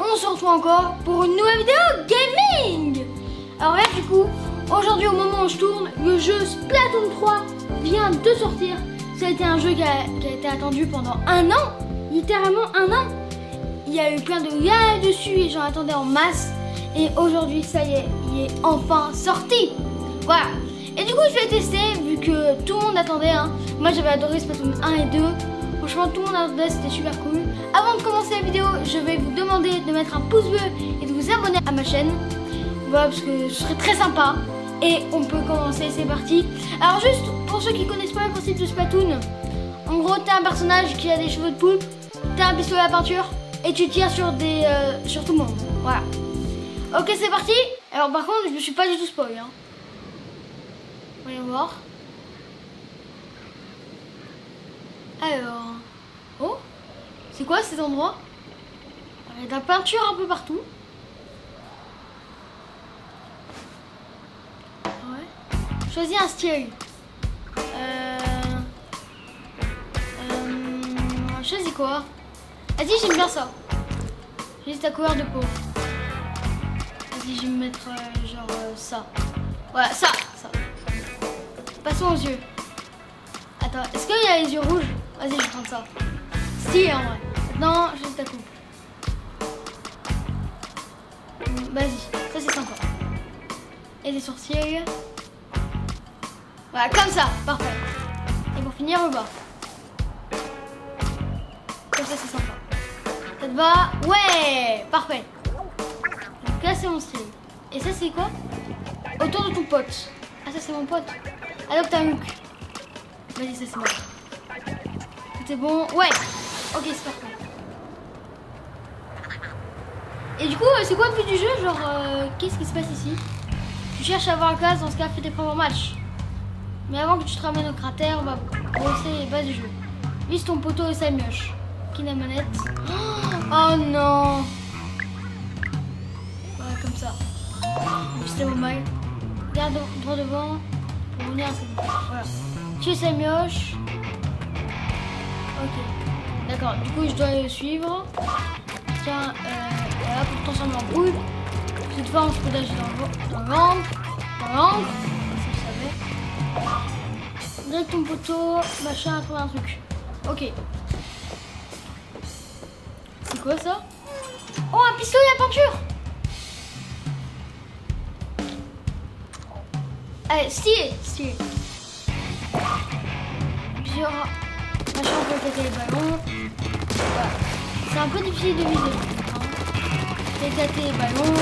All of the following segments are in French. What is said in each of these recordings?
on se retrouve encore pour une nouvelle vidéo gaming. Alors là du coup, aujourd'hui au moment où je tourne, le jeu Splatoon 3 vient de sortir. Ça a été un jeu qui a été attendu pendant un an, littéralement un an. Il y a eu plein de gars dessus et j'en attendais en masse. Et aujourd'hui ça y est, il est enfin sorti. Voilà. Et du coup je vais tester vu que tout le monde attendait. Hein. Moi j'avais adoré Splatoon 1 et 2. Franchement tout le monde attendait, c'était super cool. Avant de commencer la vidéo, je vais vous demander de mettre un pouce bleu et de vous abonner à ma chaîne. Voilà, parce que ce serait très sympa. Et on peut commencer, c'est parti. Alors juste pour ceux qui connaissent pas le principe de Splatoon, en gros t'as un personnage qui a des cheveux de poulpe, t'as un pistolet à peinture et tu tires sur sur tout le monde. Voilà. Ok c'est parti. Alors par contre je me suis pas du tout spoil. Hein. Voyons voir. Alors. Oh, c'est quoi cet endroit? Il y a de la peinture un peu partout. Ouais. Choisis un style. Choisis quoi? Vas-y, j'aime bien ça. Choisis ta couleur de peau. Vas-y, je vais me mettre genre ça. Voilà, ça. Passons aux yeux. Attends, est-ce qu'il y a les yeux rouges? Vas-y, je vais prendre ça. Si, en vrai. Maintenant, juste ta coupe. Vas-y, ça c'est sympa. Et des sourcils. Voilà, comme ça, parfait. Et pour finir, le bas. Comme ça, c'est sympa. Ça te va? Ouais, parfait. Donc là, c'est mon style. Et ça, c'est quoi? Autour de ton pote. Ah, ça, c'est mon pote. Adopte un look. Vas-y, ça, c'est bon. Tout est bon? Ouais. Ok, c'est parfait. Et du coup, c'est quoi le but du jeu? Genre, qu'est-ce qui se passe ici? Tu cherches à avoir la classe, dans ce cas, fais tes premiers matchs. Mais avant que tu te ramènes au cratère, on va bosser les bases du jeu. Vise ton poteau et sa mioche. Qui n'a manette? Oh non! Voilà, comme ça. C'est mon mal. Garde droit devant pour venir à cette bouche. Voilà. Tu es sa mioche. Ok. D'accord, du coup je dois le suivre. Tiens, voilà, pour transformer en boule. Cette fois on se peut nager dans l'encre. Si je savais. Direct ton poteau, machin, à trouver un truc. Ok. C'est quoi ça? Oh, un pistolet à peinture! Allez, stylé. Plusieurs machins pour éclater les ballons. Voilà. C'est un peu difficile de viser. Hein. Éclater les ballons.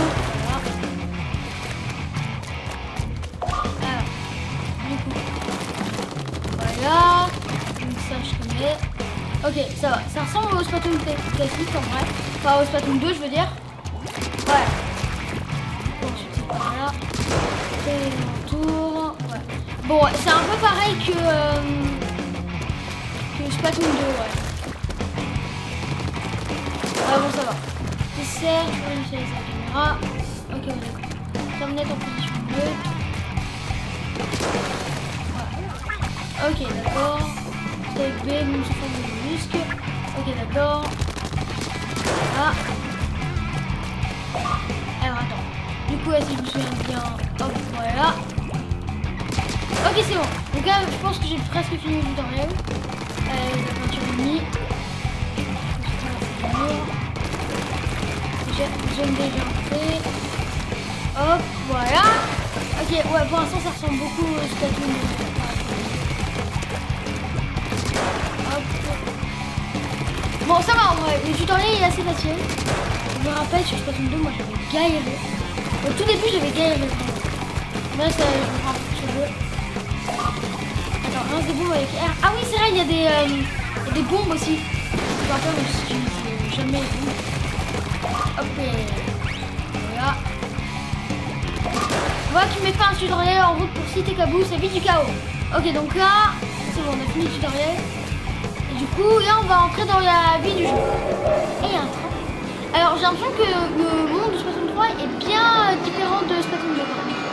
Voilà. Alors, du coup. Voilà. Donc ça, je connais. Ok, ça va. Ça ressemble au Splatoon classique en vrai. Enfin, au Splatoon 2, je veux dire. Voilà. Ensuite, c'est par là. Et autour. Ouais. Bon, c'est un peu pareil que Splatoon 2, ouais. Ah bon, ça va. J'essaie, je vais initialiser la caméra. Ok, d'accord. Terminette en position bleue. Voilà. Ok, d'accord. Avec B, même sous forme de muscle. Ok, d'accord. Voilà. Alors, attends. Du coup, là, si je me souviens bien, hop, voilà. Ok, c'est bon. Donc là, je pense que j'ai presque fini le tutoriel. La peinture unie. J'aime déjà fait. Hop, voilà. Ok, ouais, pour l'instant, ça ressemble beaucoup au Splatoon. Hop. Bon, ça va en vrai. Le tutoriel est assez facile. Je me rappelle, sur Splatoon 2, moi j'avais galéré. Au tout début, j'avais galéré. Mais là, ça, je me rends sur le jeu. Attends, lance des bombes avec R. Ah oui, c'est vrai, il y a des bombes aussi. Je me rappelle, mais je jamais les bombes. Hop, voilà. Voilà, tu mets pas un tutoriel en route pour citer Kabou, c'est vite du chaos. Ok, donc là, c'est bon, on a fini le tutoriel. Et du coup, là, on va entrer dans la vie du jeu. Et il y a un train. Alors, j'ai l'impression que le monde de Splatoon 3 est bien différent de Splatoon 2.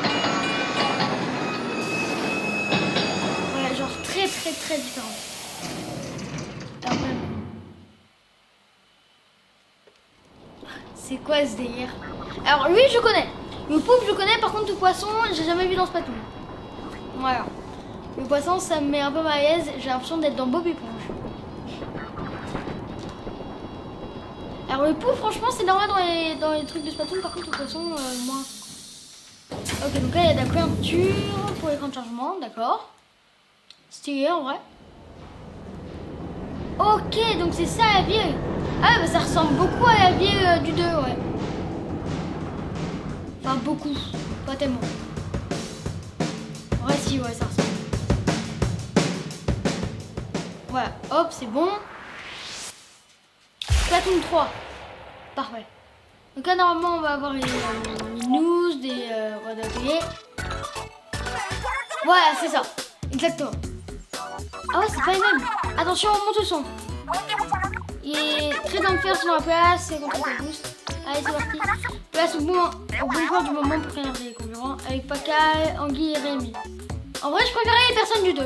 Voilà, genre très différent. Alors, C'est quoi ce délire? Alors lui je connais. Le poulpe je connais, par contre le poisson j'ai jamais vu dans Splatoon. Voilà. Le poisson ça me met un peu mal à l'aise, j'ai l'impression d'être dans Bob Éponge. Alors le poulpe franchement c'est normal dans les trucs de Splatoon, par contre le poisson moins. Ok donc là il y a de la couverture pour l'écran de chargement, d'accord. Stylé en vrai. Ok donc c'est ça la ville. Ah bah ça ressemble beaucoup à la ville du 2 ouais. Enfin beaucoup, pas tellement. Ouais si ouais ça ressemble. Voilà, hop c'est bon. Splatoon 3. Parfait. Donc là normalement on va avoir les news, des d'atelier. Voilà c'est ça. Exactement. Ah ouais c'est pas les mêmes. Attention on monte le son. Il est très dans le fer sur la place, c'est contre le boost. Allez c'est parti. Place au bon point du moment pour regarder les concurrents avec Pacal, Anguille et Rémi. En vrai je préférais les personnes du 2.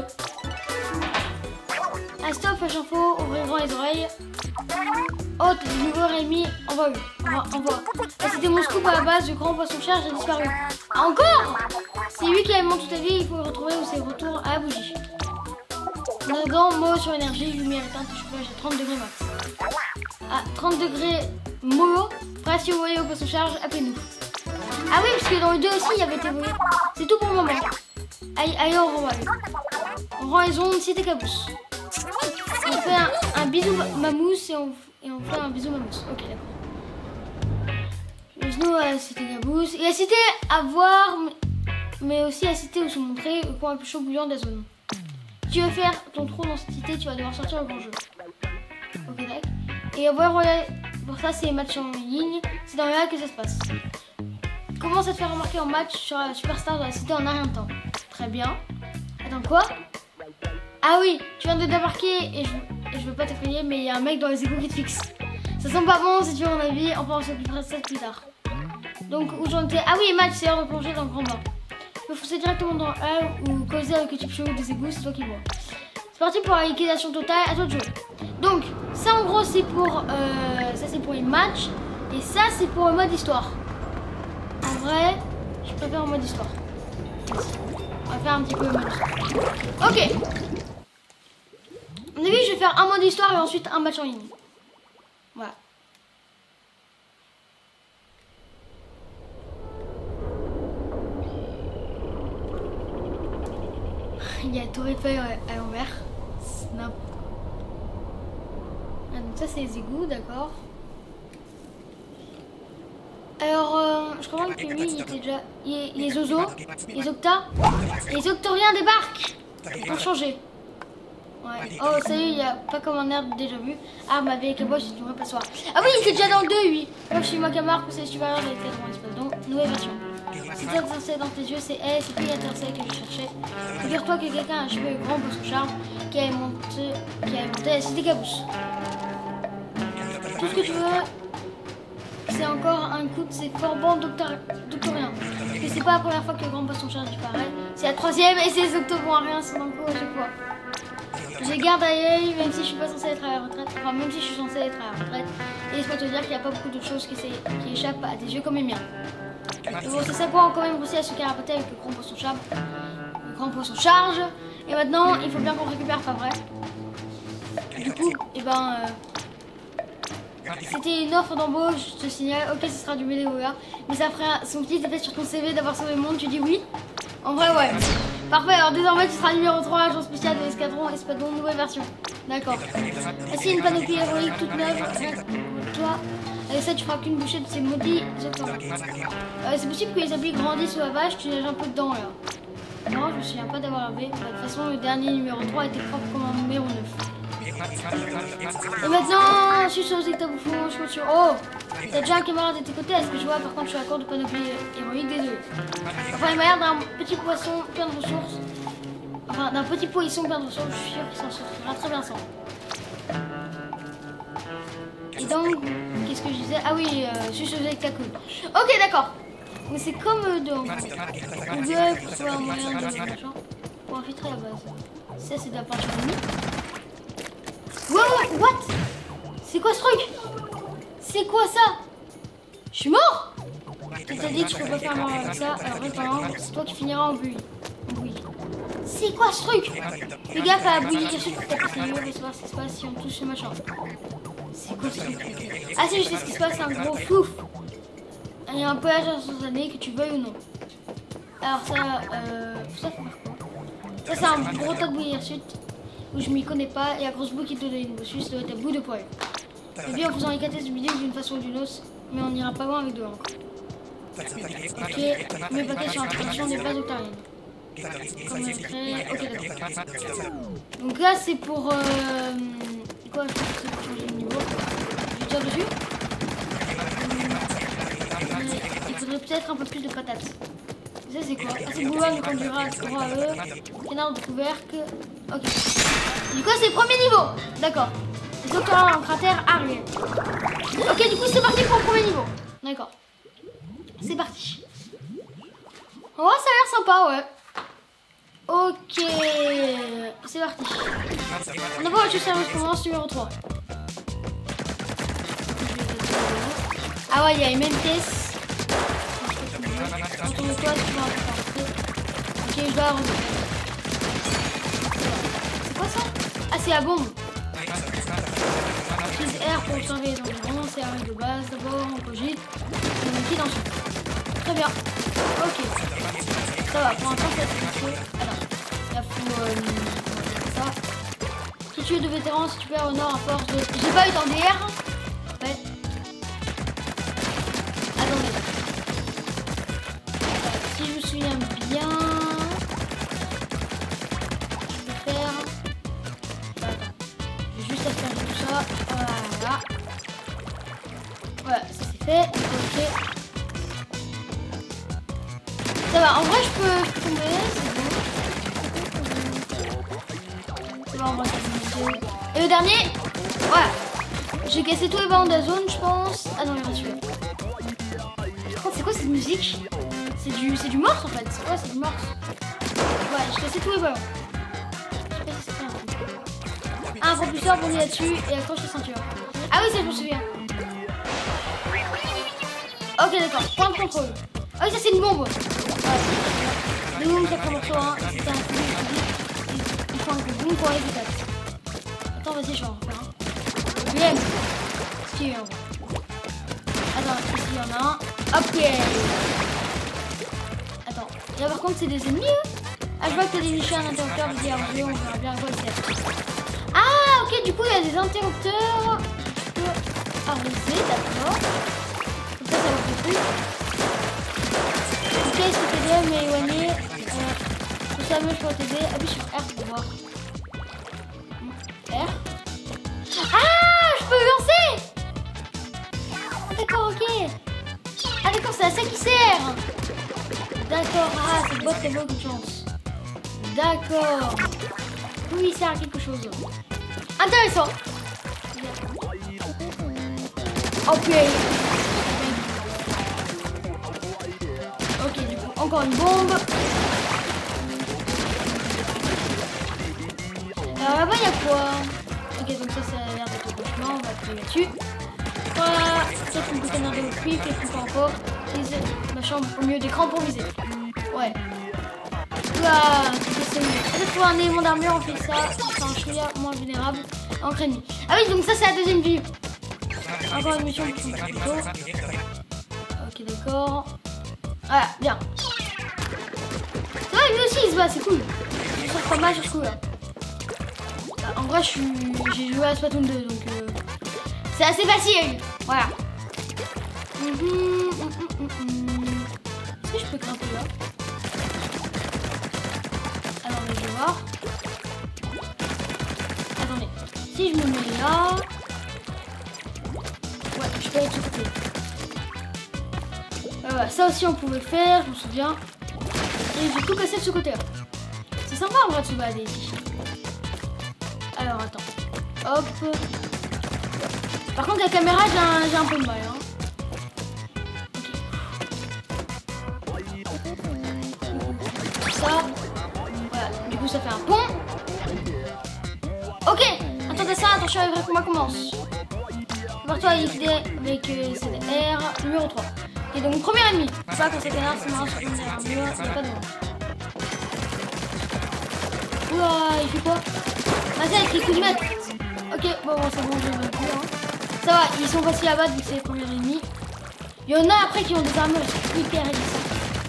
Ah stop, fâche info, ouvrez grand les oreilles. Oh t'es de nouveau Rémi, envoie. Ah, c'était mon scoop à la base, le grand poisson charge a disparu. Ah, encore? C'est lui qui a monté toute ta vie, il faut le retrouver ou c'est retour à la bougie. Dedans, mot sur énergie, lumière éteinte, chauffage à 30 degrés max. À 30 degrés mollo, après si vous voyez au poisson charge, appelez-nous. Ah oui, parce que dans le 2 aussi, il y avait été volé. C'est tout pour le moment. Allez, on renvoie. On rend les ondes, c'était cabousse. On fait un bisou mamousse et on fait un bisou mamousse. Ok, d'accord. Le genou, c'était cabousse. Et la cité à voir, mais aussi la cité où se montrer le coin le plus chaud bouillant de la zone. Si tu veux faire ton trou dans cette cité, tu vas devoir sortir le grand jeu. Ok, d'accord. Et voir pour ça, c'est les matchs en ligne. C'est dans là que ça se passe. Comment ça te fait remarquer en match sur la superstar de la cité en un rien de temps? Très bien. Attends, quoi? Ah oui, tu viens de débarquer et je veux pas t'effrayer, mais il y a un mec dans les égouts qui te fixe. Ça sent pas bon si tu veux mon avis, on pourra s'occuper de ça plus tard. Donc, où j'en étais? Ah oui, match, c'est l'heure de plonger dans le grand bain. Tu peux foncer directement dans A ou causer avec le type chelou des égouts, c'est toi qui vois. C'est parti pour la liquidation totale, à toi de jouer. Donc, ça en gros, c'est pour, ça c'est pour les matchs, et ça c'est pour le mode histoire. En vrai, je préfère le mode histoire. On va faire un petit peu le mode histoire. Ok. On a vu, je vais faire un mode histoire et ensuite un match en ligne. Voilà. Il y a Tour Eiffel à l'envers. Snap. Ah, donc ça c'est les égouts, d'accord. Alors, je crois que lui il était déjà... Les Zozo, les Octa, les Octoriens débarquent. Ils ont changé. Ouais. Oh, ça y est, il n'y a pas comme un air déjà vu. Ah, ma vieille caboche, c'est une vraie passoire. Ah oui, il était déjà dans le 2, lui. Moi, je suis ma camarade, c'est supérieur à l'état dans l'espace. Donc, nouvelle version. Si t'as étincelle dans tes yeux, c'est elle, c'est plus l'étincelle que je cherchais. Figure-toi que quelqu'un a achevé le grand poisson charme qui a monté la cité cabousse. Tout ce que tu veux, c'est encore un coup de ces forbans doctoriens. Parce que c'est pas la première fois que le grand poisson charme disparaît. C'est la troisième et ces octobons sont dans le coup à chaque fois. Je les garde à l'œil, même si je suis pas censée être à la retraite. Enfin, même si je suis censée être à la retraite. Et laisse-moi te dire qu'il n'y a pas beaucoup de choses qui échappent à tes yeux comme les miens. Bon, c'est ça quoi, on a quand même réussi à se carapater avec le grand poisson charge. Le grand poisson charge. Et maintenant, il faut bien qu'on récupère, pas vrai? Du coup, et ben... c'était une offre d'embauche, je te signale. Ok, ce sera du bénévolat. Mais ça ferait son petit effet sur ton CV d'avoir sauvé le monde, tu dis oui? En vrai, ouais. Parfait, alors désormais tu seras numéro 3, agent spécial de l'escadron Espadon, nouvelle version. D'accord. Voici une panoplie héroïque toute neuve. Toi, avec ça tu feras qu'une bouchée de ces maudits octorins. C'est possible que les habits grandissent sous la vache, tu nages un peu dedans là. Non, je me souviens pas d'avoir lavé. De toute façon, le dernier numéro 3 était propre comme un numéro 9. Et maintenant, je suis sur les états bouffons, je compte sur... Oh, t'as déjà un camarade de tes côtés, est-ce que je vois? Par contre, je suis à court de panoplie héroïque, désolé. Enfin, il m'a l'air d'un petit poisson plein de ressources. Enfin, d'un petit poisson plein de ressources, je suis sûr qu'il s'en sortira très bien sans. Et donc, qu'est-ce que je disais? Ah oui, je suis sur les états cool. Ok, d'accord. Mais c'est comme dans Google pour trouver un moyen de machin. Pour infiltrer la base. Ça, c'est de la peinture ennemie. Wow, what? C'est quoi ce truc? C'est quoi ça? Je suis mort. Tu t'as dit que je peux pas faire mal avec ça. Alors attends, c'est toi qui finiras en bouillie. C'est quoi ce truc? Fais gaffe à la bouillie, je sais que t'as passé mieux, mais savoir ce qui se passe si on touche ce machin. C'est quoi ce truc? Ah si, je sais ce qui se passe, c'est un gros flouf. Il y a un pelage instantané, que tu veuilles ou non. Alors ça, ça fait quoi? Ça c'est un gros tas de bouillie ensuite, où je m'y connais pas, et la grosse boue qui te donne une bossus, ça doit être à bout de poil. C'est bien en faisant éclater ce vidéo d'une façon ou d'une autre, mais on n'ira pas loin avec de l'encre. Ok, mes paquets sur l'introduction n'est pas octarienne. Comme écrit, ok d'accord. Donc là c'est pour... quoi, je pense que c'est pour changer de niveau. Je tire dessus. Il faudrait peut-être un peu plus de patates. Ça c'est quoi? Ah c'est boulot nous conduira droit à eux. Canard de couvercle. Ok. Du coup c'est le premier niveau. D'accord. Les doctorats en cratère arrière. Ok du coup c'est parti pour le premier niveau. D'accord. C'est parti. Oh ça a l'air sympa ouais. Ok. C'est parti. On va voir le service commence numéro 3. Ah ouais il y a les mêmes pièces. Retourne-toi, tu vas rentrer. Ok, je dois arroser. C'est quoi ça? Ah, c'est la bombe. Prise R pour observer les environs. C'est la règle de base. D'abord, on cogite. On quitte ensuite. Très bien. Ok. Ça va, pour l'instant, ça va être attends. Il faut. Ça. Qui tue de vétérans si tu perds au nord à force de. J'ai pas eu dans DR. Ouais. Attendez. Si je me souviens bien, je vais faire. Attends, je vais juste asperger tout ça. Voilà. Voilà, ça c'est fait. Ok. Ça va, en vrai je peux tomber. C'est bon, on va tomber. Et le dernier, voilà. J'ai cassé tous les ballons de la zone, je pense. Ah non, il reste celui-là. C'est quoi cette musique? C'est du morse en fait, c'est quoi? C'est du morse. Ouais, j'ai cassé tous les ballons. Je sais pas si c'est fait un truc. Un propulseur bondit là-dessus et accroche la ceinture. Ah oui, ça je me souviens. Ok d'accord, point de contrôle. Ah oui, ça c'est une bombe. Ouais. Boum, ça prend morceau 1. C'est un coup de il faut un coup boum pour aller plus vite. Attends, vas-y, je vais en refaire un. Bien. Si, il y en a. Attends, ici il y en a un. Ok. Attends, là par contre c'est des ennemis eux. Ah je vois que t'as des nichés à l'interrupteur, vas-y arrangez, on verra bien à quoi il sert. Ah ok du coup il y a des interrupteurs. Tu peux arroser, d'accord. Comme ça va faire plus. Ok, est-ce que t'aider mais éloigné. Tout ça je peux t'aider. Appuie sur R pour voir. R. Ah je peux lancer. D'accord ok. Ah d'accord c'est à ça qui sert. D'accord, ah, cette boîte elle vaut une chance. D'accord. Oui, il sert à quelque chose. Intéressant. Ok. Ok, du coup, encore une bombe. Alors là-bas, il y a quoi? Ok, donc ça a l'air d'être le chemin, on va appuyer là-dessus. Voilà, peut-être une bouteille de cuivre, quelque part encore. Ma chambre au milieu d'écran pour viser. Ouais. Là, c'est mieux. Peut-être pour un élément d'armure, on fait ça. C'est un chouïa moins vulnérable. En crémie. Ah oui, donc ça, c'est la deuxième vie. Encore une mission pour son couteau. Ok, d'accord. Voilà, bien. Ça va, lui aussi, il se bat, c'est cool. Je trouve pas mal sur ce coup-là. En vrai, j'ai joué à Splatoon 2, donc c'est assez facile. Voilà. Est-ce que je peux grimper là? Alors, je vais voir. Attendez. Si je me mets là... Ouais, je peux aller de ce côté. Ouais, ça aussi, on pouvait le faire, je me souviens. Et j'ai tout cassé de ce côté-là. C'est sympa en vrai de se balader ici. Alors, attends. Hop. Par contre, la caméra, j'ai un peu de mal. Hein. Ça, voilà, du coup ça fait un pont. Ok, attendez ça, attention, le vrai combat commence. Marteau XD avec CDR numéro 3. Et donc premier ennemi. Je sais pas quand c'est canard, c'est marrant sur une mur, il n'y a pas de nom. Oula, il fait quoi? Vas-y avec les coups de maître. Ok, bon c'est bon, je vais plus. Hein. Ça va, ils sont faciles à battre vu que c'est les premiers ennemis. Il y en a après qui ont des armures hyper résistantes.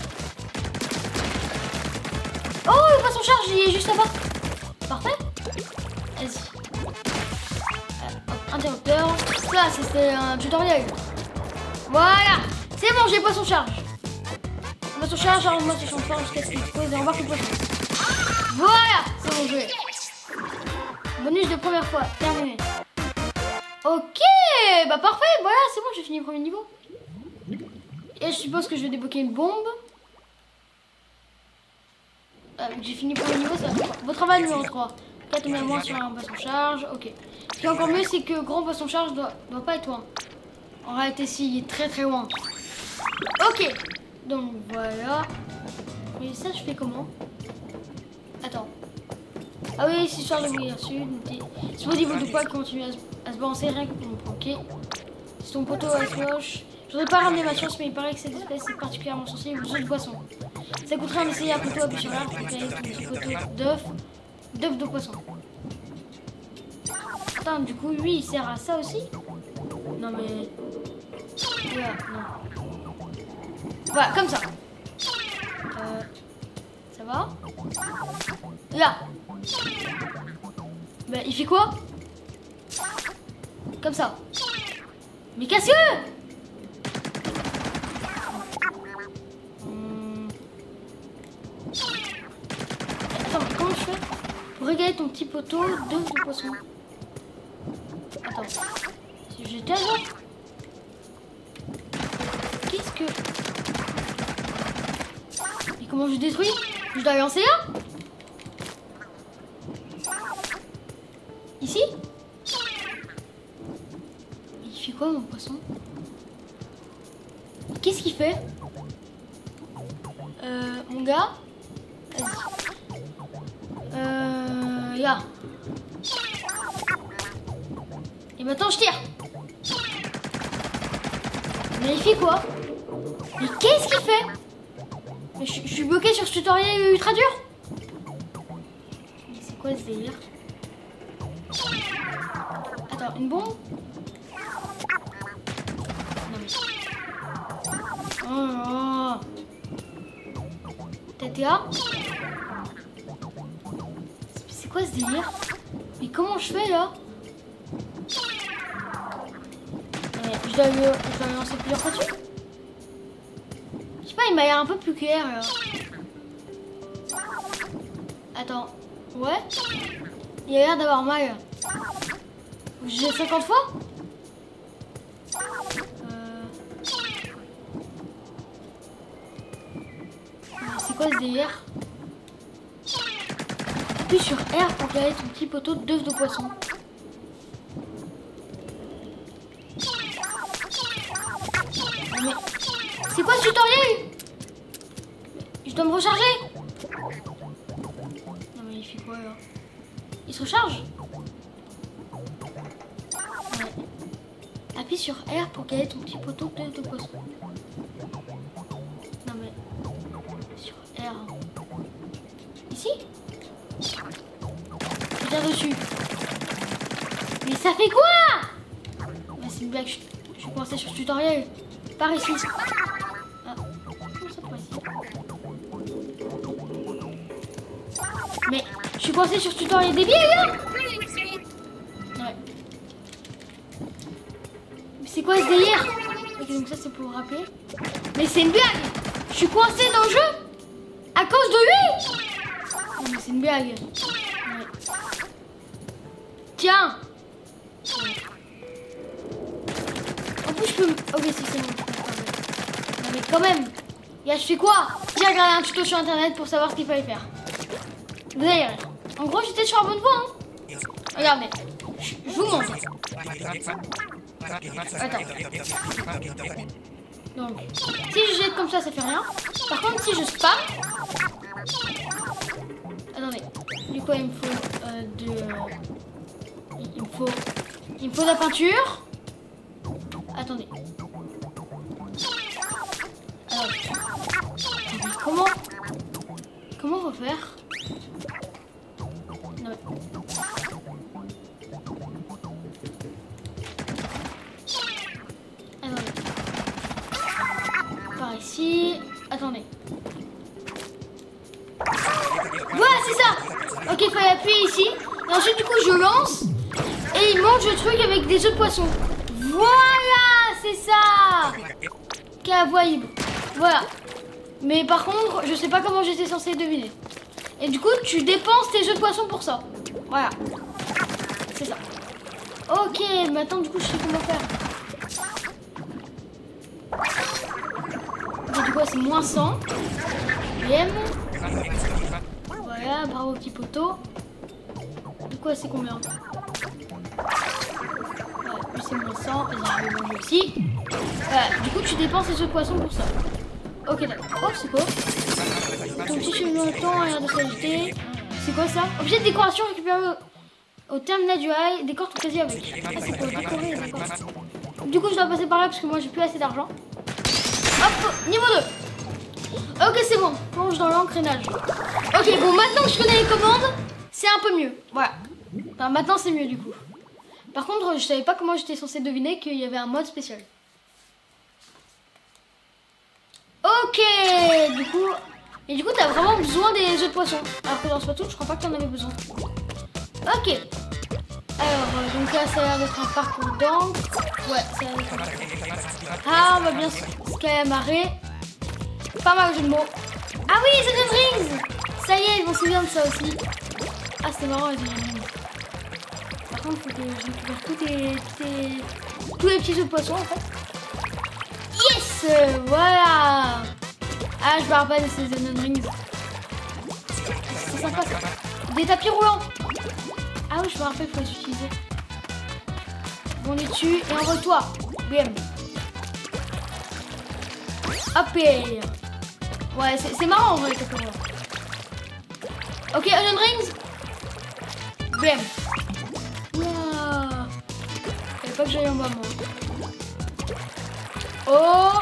Oh, il passe en charge, il est juste là-bas. Parfait. Vas-y. Interrupteur. Ça, c'était un tutoriel. Voilà. C'est bon, j'ai pas son charge. Pas son charge, alors moi, c'est son charge jusqu'à ce qu'il explose et on va que poisson. Voilà. C'est bon, joué. Bonus de première fois. Terminé. Ok. Bah, parfait. Voilà, c'est bon, j'ai fini le premier niveau. Et je suppose que je vais débloquer une bombe. J'ai fini le premier niveau, c'est votre travail numéro 3. 4 moins sur un poisson charge. Ok. Ce qui est encore mieux, c'est que grand poisson charge doit pas être loin. En réalité, si, il est très très loin. Ok. Donc voilà. Mais ça, je fais comment? Attends. Ah oui, c'est histoire de mourir sud. Si vous dites de quoi continue à se balancer rien que pour me provoquer. Si ton poteau est cloche. Je voudrais pas ramener ma chance, mais il paraît que cette espèce est particulièrement sensible aux autres poissons. Ça coûterait un essayer à poteau appuyer sur l'arbre pour caler ton petit poteau d'œufs de poisson. Attends, du coup, lui, il sert à ça aussi? Non, mais... Voilà, non. Voilà, comme ça. Ça va? Là. Bah, il fait quoi? Comme ça. Mais casse-le! Attends, comment je fais pour régaler ton petit poteau d'œufs de poisson? Attends. Si j'étais là. Qu'est-ce que... Mais comment je détruis? Je dois lancer là? Ici? Il fait quoi mon poisson? Qu'est-ce qu'il fait? Mon gars? Là. Et maintenant je tire. Mais il fait quoi? Mais qu'est-ce qu'il fait? Mais je suis bloqué sur ce tutoriel ultra dur. Mais c'est quoi ce délire? Attends, une bombe? Non mais... Oh. T'es là? C'est quoi ce délire? Mais comment je fais là? Je dois lancer plusieurs fois dessus? Je sais pas, il m'a l'air un peu plus clair là. Attends, ouais? Il a l'air d'avoir mal. J'ai 50 fois? C'est quoi ce délire? Appuie sur R pour caler ton petit poteau d'œufs de poisson. Mais c'est quoi ce tutoriel? Je dois me recharger? Non mais il fait quoi là? Il se recharge? Ouais. Appuie sur R pour caler ton petit poteau d'œufs de poisson. Non mais... Sur R... Ici? Je viens dessus. Mais ça fait quoi? Bah, c'est une blague, je suis coincée sur ce tutoriel. Par ici. Ah, comment ça par ici? Mais je suis coincée sur ce tutoriel débile là. Ouais. Mais c'est quoi ce délire? Ok, donc ça c'est pour le rappeler. Mais c'est une blague. Je suis coincée dans le jeu à cause de lui. Non mais c'est une blague. Ouais. Tiens. En plus je peux... Ok si c'est bon. Non mais quand même. Gars, je fais quoi? J'ai regardé un tuto sur internet pour savoir ce qu'il fallait faire. Vous allez rire. En gros j'étais sur la bonne voie hein. Regardez. Je vous montre. Attends. Donc, si je jette comme ça fait rien. Par contre, si je spam... Attendez. Du coup, il me faut il me faut de la peinture. attendez. Alors, comment on va faire? Non. Attendez. Par ici. Attendez. Voilà, c'est ça. Ok, il fallait appuyer ici. Et ensuite, du coup, je lance. Et il mange le truc avec des œufs de poisson. Voilà, c'est ça. Kawaii. Voilà. Mais par contre, je sais pas comment j'étais censée deviner. Et du coup, tu dépenses tes œufs de poisson pour ça. Voilà. C'est ça. Ok, maintenant, du coup, je sais comment faire. Ok, du coup, c'est moins 100. Bien. Voilà, bravo petit poteau. Du coup, c'est combien? Voilà, lui c'est moins 100. Vas-y, je vais manger aussi. Voilà, du coup, tu dépenses les œufs de poisson pour ça. Ok, d'accord. Oh, c'est quoi? Ton petit cheminement de temps, air de sagité. C'est quoi ça? Objet de décoration récupéré au terminal du rail. Décore tout quasi avec. Ah, c'est pour décorer, d'accord. Du coup, je dois passer par là parce que moi, j'ai plus assez d'argent. Hop, niveau 2. Ok, c'est bon. Plonge dans l'engrenage. Ok, bon, maintenant que je connais les commandes, c'est un peu mieux. Voilà. Enfin, maintenant, c'est mieux du coup. Par contre, je savais pas comment j'étais censée deviner qu'il y avait un mode spécial. Ok, du coup... Et du coup, t'as vraiment besoin des œufs de poisson. Alors que dans Splatoon, je crois pas que t'en avais besoin. Ok. Alors, donc là, ça a l'air d'être un parcours d'encre. Ouais, ça a l'air d'être un parcours. Ah, on va bien se calamarrer. Pas mal de mots. Ah oui, c'est des rings. Ça y est, ils vont se souvenir de ça aussi. Ah, c'est marrant, les rings. Par contre, faut que je récupère tous les petits œufs de poisson, en fait. Yes, voilà. Ah, je me rappelle de ces Onion Rings. C'est sympa, ça. Des tapis roulants. Ah oui, je me rappelle, il faut les utiliser. On est dessus et envoie-toi. Bien. Hop et... Ouais, c'est marrant en vrai, les tapis roulants. Ok, Onion Rings. Bien. Wow. Il fallait pas que j'aille en bas, moi. Oh.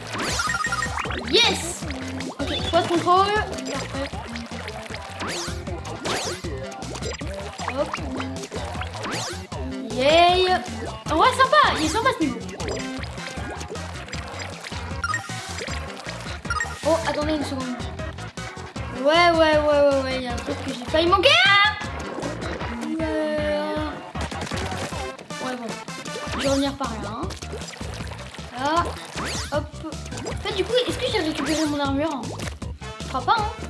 Yes. Ok, point de contrôle. Parfait. Hop. Yay. En vrai, sympa. Il est sympa ce niveau. Oh, attendez une seconde. Ouais. Il y a un truc que j'ai failli manquer. Ouais, bon. Je vais revenir par là. Là. Hop. En fait, du coup, est-ce que j'ai récupéré mon armure? Je crois pas, hein.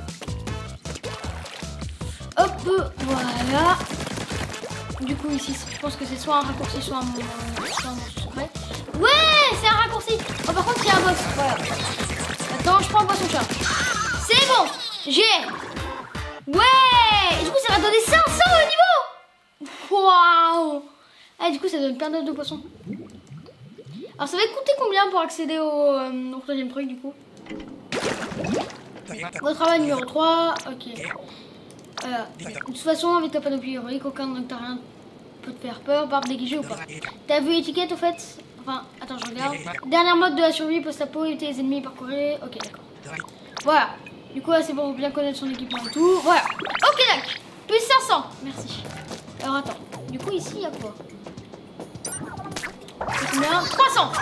Hop. Voilà. Du coup, ici, je pense que c'est soit un raccourci, soit un secret. Ouais, c'est un raccourci. Oh, par contre, il y a un boss. Voilà. Attends, je prends un poisson chat. C'est bon. J'ai. Ouais. Et du coup, ça va donner 500 au niveau. Waouh. Ah, du coup, ça donne plein d'œufs de poisson. Alors, ça va coûter combien pour accéder au troisième truc, du coup? Votre travail numéro 3. Ok. Voilà. De toute façon, avec ta panoplie héroïque, aucun nectarien peut te faire peur, barbe déguisée ou pas. T'as vu l'étiquette, au fait? Enfin, attends, je regarde. Dernière mode de la survie, post-apo, éviter les ennemis, parcourir. Ok, d'accord. Voilà. Du coup, là, c'est bon, bien connaître son équipement et tout. Voilà. Ok, d'accord. Plus 500. Merci. Alors, attends. Du coup, ici, il y a quoi? C'est combien? 300.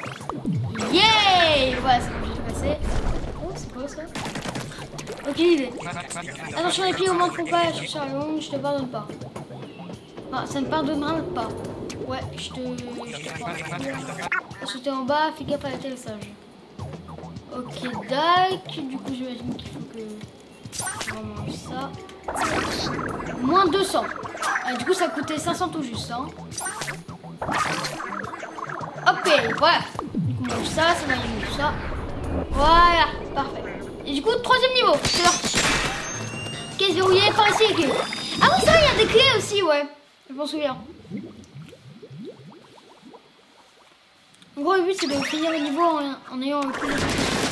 Yay. Voilà, c'est bon, j'ai passé. Oh, c'est quoi ça? Ok, idée. Attention, les pieds au moins ne font pas la chercher à longue, je te pardonne pas. Ah, ça ne pardonnera pas. Ouais, je te crois. Sauter en bas, fais gaffe à l'atterrissage. Ok, dac. Du coup, j'imagine qu'il faut que... On mange ça. Moins 200. Ah, du coup, ça coûtait 500 tout juste. Hein. Hop, et voilà. Du coup, on mange ça, ça va y aller, ça. Voilà, parfait. Et du coup, troisième niveau, c'est parti. Caisse verrouillée, par ici, les clés. Ah oui, ça, il y a des clés aussi, ouais. Je m'en souviens. En gros, le but, c'est de finir le niveau en ayant le plus de...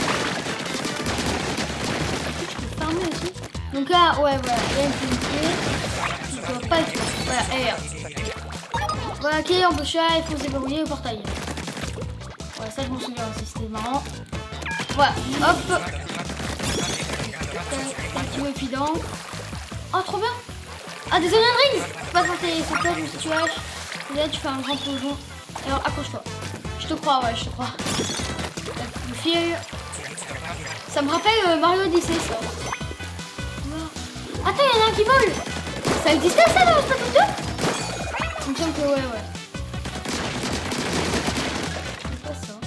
Tu peux farmer aussi. Donc là, ouais, voilà, il y a une clé. Tu dois pas le faire. Voilà, et voilà, ok, on peut chat, il faut se déverrouiller le portail. Ouais, ça je m'en souviens aussi, c'était marrant. Voilà, hop. Un petit peu évident. Oh, trop bien. Ah, des onion rings. Tu passes dans tes sautettes ou si tu haches. Et là, tu fais un grand plongeon. Alors, accroche-toi. Je te crois, ouais, je te crois. Le fil. Ça me rappelle Mario Odyssey, ça. Attends, il y en a un qui vole. Ça existait ça dans le Splatoon 2? Il me semble que ouais. C'est pas ça.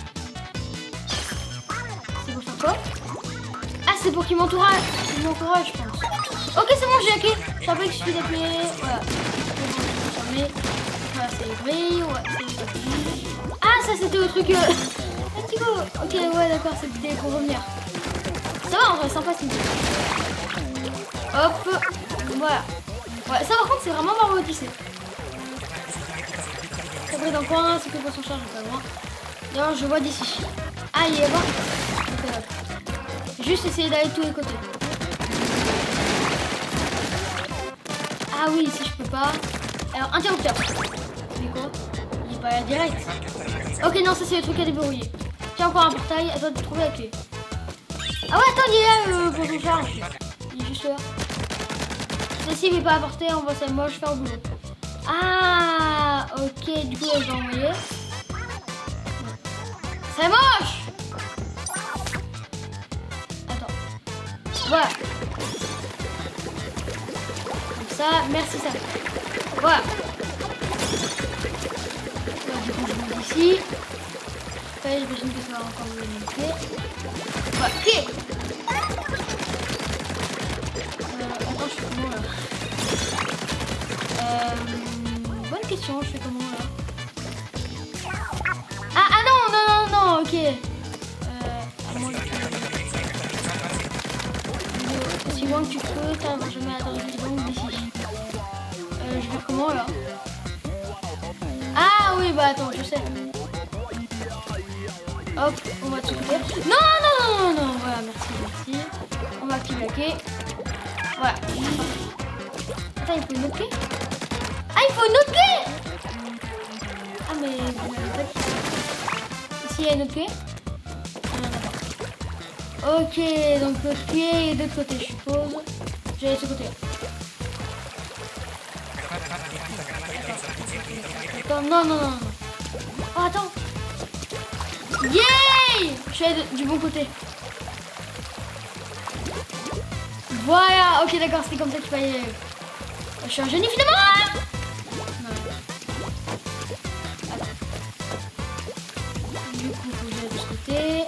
C'est pour faire quoi? Ah, c'est pour qu'il m'encourage, je pense. Ok, c'est bon, j'ai hacké. Je rappelle que je suis d'appuyer. Voilà. Voilà, c'est les grilles. Ouais, c'est les grilles. Ah, ça c'était le truc. Un petit go. Ok, ouais, d'accord, c'était pour revenir. Ça va, en vrai, sympa, c'est une. Hop. Voilà. Ouais, ça par contre, c'est vraiment Mario Odyssey. Ça brille dans le coin, c'est que pour son charge, pas loin. D'ailleurs, je vois d'ici. Ah, il est là-bas. Juste essayer d'aller de tous les côtés. Ah oui, ici je peux pas. Alors, interrupteur. C'est quoi? Il est pas là direct. Ok, non, ça c'est le truc à déverrouiller. Tiens, encore un portail. Attends de trouver la clé. Ah ouais, attends, il est là pour son charge. Il est juste là. Ceci il n'est pas apporté, on voit ça moche faire au boulot. Ah, ok, du coup, elle va envoyer. C'est moche! Attends. Voilà. Comme ça, merci ça. Voilà. Alors, du coup, je mets ici. Après, j'imagine que ça va encore me limiter. Voilà, ok. Attends, je fais comment là? Bonne question, je fais comment là? Ah non, ok. À moins que aussi loin que tu peux, t'arrives jamais à atteindre les bancs d'ici. Je vais faire comment là? Ah oui, bah attends, je sais. Hop, on va tout faire. Non, voilà, merci. On va activer la clé. Voilà. Attends, il faut une autre clé? Ah, il faut une autre clé! Ah, mais vous m'avez pas dit. Ici, il y a une autre clé? Ok, donc l'autre clé est de l'autre côté, je suppose. Je vais aller de ce côté. Attends, non. Oh, attends. Yay! Je suis allée du bon côté. Voilà, ok, d'accord, c'était comme ça qu'il fallait. Je suis un génie finalement! Non. Attends. Du coup, il faut que j'aille de ce côté.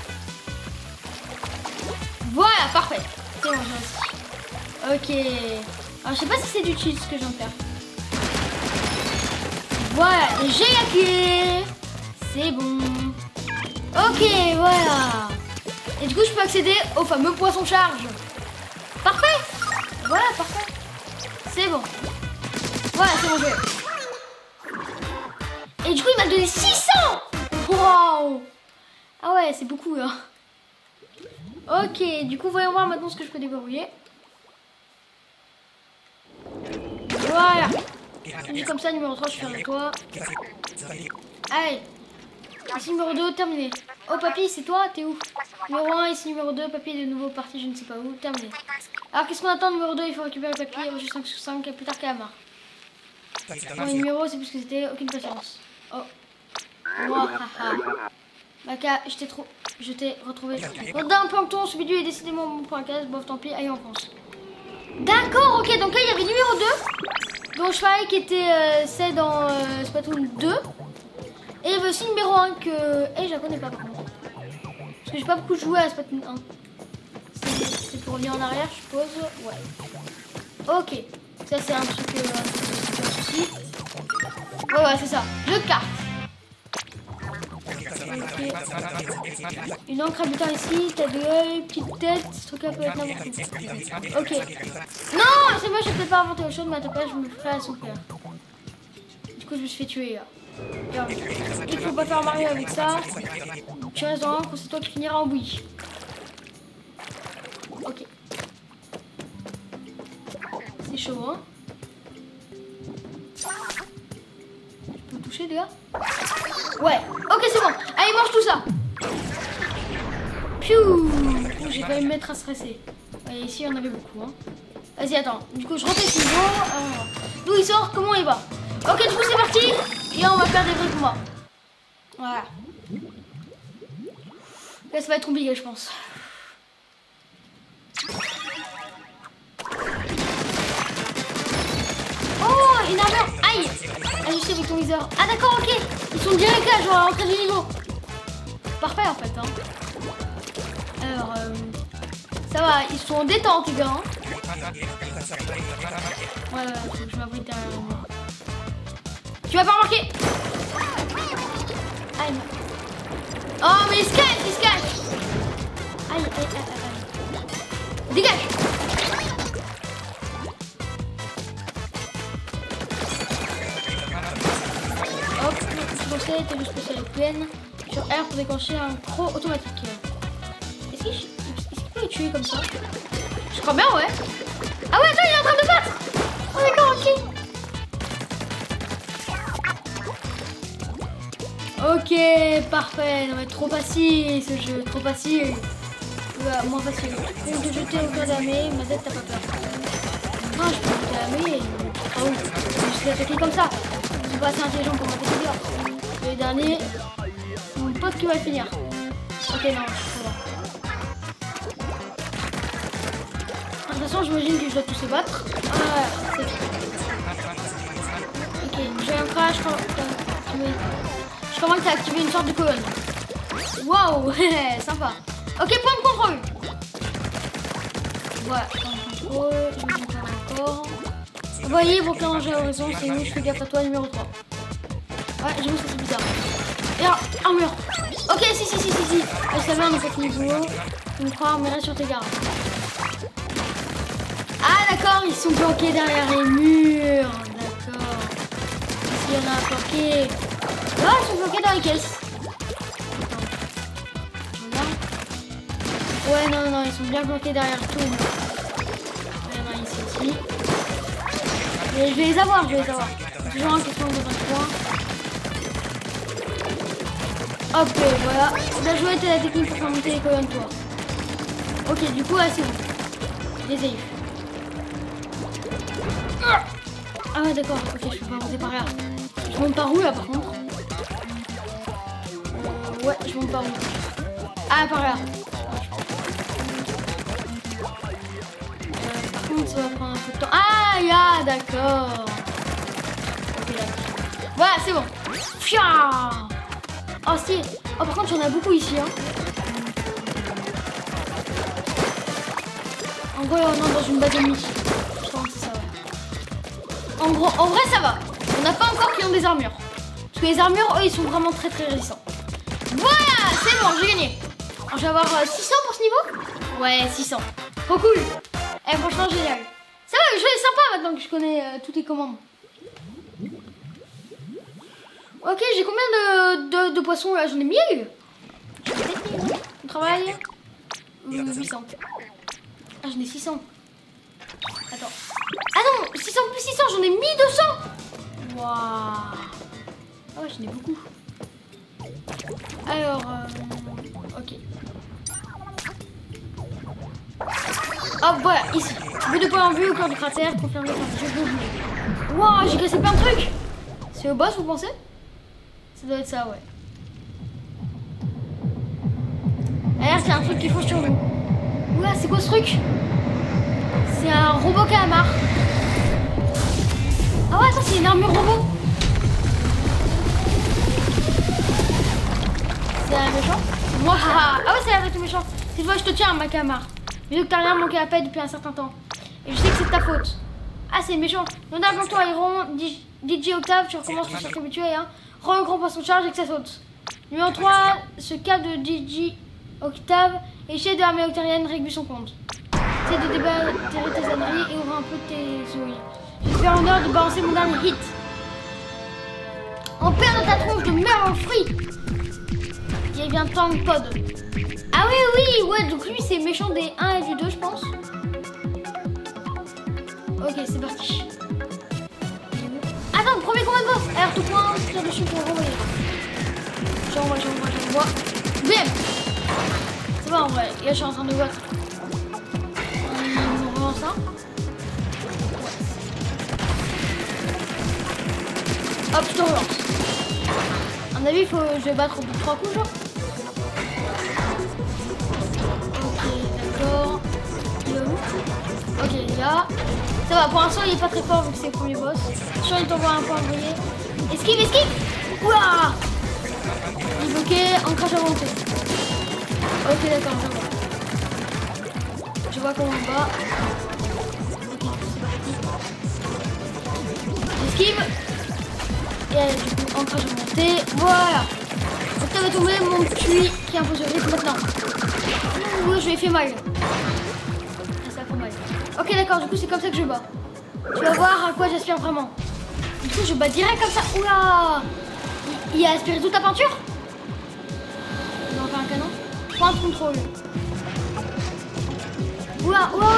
Voilà, parfait. C'est bon, j'ai aussi. Ok. Alors, je sais pas si c'est du cheat ce que je viens de faire. Voilà, et j'ai la clé. C'est bon. Ok, voilà. Et du coup, je peux accéder au fameux poisson charge. Parfait. Voilà, parfait. C'est bon. Voilà, c'est bon, je... Et du coup, il m'a donné 600. Waouh. Ah ouais, c'est beaucoup, là. Ok, du coup, voyons voir maintenant ce que je peux déverrouiller. Voilà. Juste comme ça, numéro 3, je suis avec toi. Allez. Ici, numéro 2, terminé. Oh, papy, c'est toi? T'es où? Numéro 1, ici, numéro 2, papy est de nouveau parti, je ne sais pas où. Terminé. Alors, qu'est-ce qu'on attend? Numéro 2, il faut récupérer le papier. Rejet 5 sur 5, plus tard qu'à la marre. Bon, numéro, c'est plus que c'était. Aucune patience. Oh. Wow, Baka, je t'ai retrouvé. D'un plancton, celui-là est décidément mon point 15. Bof, tant pis, allez, on pense. D'accord, ok, donc là, il y avait numéro 2, dont je parlais qui était celle dans Splatoon 2. Et il y avait aussi numéro 1 que... je la connais pas par contre. Parce que j'ai pas beaucoup joué à Splatoon 1. C'est pour revenir en arrière, je suppose. Ouais. Ok. Ça, c'est un truc... souci. Ouais, c'est ça. Jeu de cartes. Okay. Une encre à butin ici, tête de l'œil, petite tête, ce truc là peut être n'importe où. Ok. Non, c'est moi, je ne peux pas inventer autre chose, mais à ta place, je me ferai à son père. Du coup, je me suis fait tuer là. Regarde. Il faut pas faire Mario avec ça. Tu restes dans l'encre, c'est toi qui finiras en bouillie. Ok. C'est chaud, hein. Je peux toucher, les gars? Ouais. Ok, c'est bon. Allez, mange tout ça. Piou. J'ai failli me mettre à stresser. Et ici, il y en avait beaucoup. Hein. Vas-y, attends. Du coup, je refais ce niveau. D'où il sort? Comment il va? Ok, du coup, c'est parti. Et là, on va faire des vrais combats. Voilà. Là, ça va être compliqué, je pense. Oh, une armure. Aïe. Ajuster avec ton viseur. Ah, d'accord, ok. Ils sont direct là, genre à l'entrée du niveau. Parfait, en fait. Hein. Alors, ça va. Ils sont en détente, les gars. Hein. Ouais, faut que je m'abrite derrière moi. Tu vas pas remarquer. Aïe. Oh, mais il se cache, il se cache. Aïe, aïe, aïe, aïe. Dégage. Hop, je conseille, t'as le spécial PN. Sur R pour déclencher un croc automatique. Est-ce qu'il peut les tuer comme ça? Je crois bien, ouais. Ah ouais, attends, il est en train de battre. Oh d'accord, ok. Ok, parfait. Non mais trop facile ce jeu, trop facile. Ouais, moins facile. Donc de jeter au cœur d'armée, ma tête t'as pas peur. Non, je peux jeter l'armée. Ah oui, je suis attaqué comme ça. Je suis pas assez intelligent pour m'attaquer dehors. Et le dernier, mon pote qui va le finir. Ok, non, ça va. De toute façon, j'imagine que je dois tous se battre. Ah, c'est fait. Ok, j'ai un crash. Je commence à activer une sorte de colonne. Waouh, sympa. Ok, point de contrôle. Voilà, point de contrôle. Je vais faire encore. Vous voyez, pour plonger à l'horizon, c'est nous, je fais gaffe à toi, numéro 3. Ouais, j'avoue que c'est bizarre. Et alors, armure. Ok, si. Je savais, on est pas fini niveau. Tu me crois, mais reste sur tes gardes. Ah d'accord, ils sont bloqués derrière les murs. D'accord. Ici, il y en a un bloqué. Ah, ils sont bloqués dans les caisses. Attends. Ouais, non, ils sont bien bloqués derrière tout. Ouais, non, ici aussi. Mais je vais les avoir, Toujours un question de 23. Hop, voilà. Bien joué, t'as la technique pour faire monter les colonnes, toi. Ok, du coup, là, c'est bon. Je les ai eu. Ah ouais, d'accord, ok, je peux pas monter par là. Je monte par où là par contre? Ouais, je monte par où? Ah, par là. Par contre, ça va prendre un peu de temps. Ah, yeah, d'accord. Ok, là. Voilà, c'est bon. Fia. Oh, si. Oh, par contre, il y en a beaucoup ici. Hein. En gros, on est dans une base ennemie. Je pense que c'est ça, ouais. En vrai, ça va. On n'a pas encore qui ont des armures. Parce que les armures, eux, ils sont vraiment très résistants. Voilà, c'est bon, j'ai gagné. Alors, je vais avoir 600 pour ce niveau. Ouais, 600. Trop cool. Eh, franchement, génial. Ça va, le jeu est sympa maintenant que je connais toutes les commandes. Ok, j'ai combien de poissons là? J'en ai 1000. On travaille 800. Ah, j'en ai 600. Attends. Ah non, 600 plus 600, j'en ai 1200. Waouh. Ah ouais, j'en ai beaucoup. Alors, ok. Hop, voilà, ici. But de point en vue au cœur du cratère, confirmé par le jeu de bleu. Waouh, j'ai cassé plein de trucs. C'est au boss, vous pensez? Ça doit être ça, ouais. D'ailleurs, c'est un truc qu'il faut sur nous. Oula, c'est quoi ce truc? C'est un robot calamar. Ah ouais, attends, c'est une armure robot. C'est un méchant? Waouh. Ah ouais, c'est un tout méchant. Cette fois, je te tiens, ma calamar. Vu que t'as rien manqué à la paix depuis un certain temps. Et je sais que c'est de ta faute. Ah, c'est méchant. Non, d'un toi, Iron, DJ Octave, tu recommences le circuit habituel, hein. Rends un grand poisson de charge et que ça saute. Numéro 3, ce cas de DJ Octave et chef de l'armée octarienne règle son compte. C'est de débattre tes âneries et ouvre un peu tes ouïes. Je vais faire l'honneur de balancer mon dernier hit. On perd dans ta tronche de merde en fruit. Il vient Tank Pod. Ah oui, ouais, donc lui c'est méchant des 1 et du 2, je pense. Ok, c'est parti. Attends, premier combat de boss. R tout point, tire dessus pour renvoyer. J'envoie. moi. Bim. C'est bon en vrai. Là, je suis en train de voir. On relance ça. Hop, je te relance. À mon avis, je vais battre au bout de 3 coups, genre. Ok, d'accord. Il est où? Ok, il est là. Ça va, pour l'instant, il est pas très fort vu que c'est le premier boss. Je sens qu'il t'envoie un point envoyé. Esquive, esquive. Ouah. Il est bloqué, ancrage à volonté. Ok, d'accord, je vois. Je vois comment on va. Ok, c'est parti. Esquive. Et du coup, ancrage à volonté. Voilà. Donc ça va tomber mon puits qui est imposé au rythme maintenant. Ouh, je lui ai fait mal. Ah, ça fait mal. Ok, d'accord, du coup, c'est comme ça que je bats. Tu vas voir à quoi j'aspire vraiment. Du coup, je bats direct comme ça. Oula! Il a aspiré toute la peinture? Il va en faire un canon. Point de contrôle. Oula! Oula!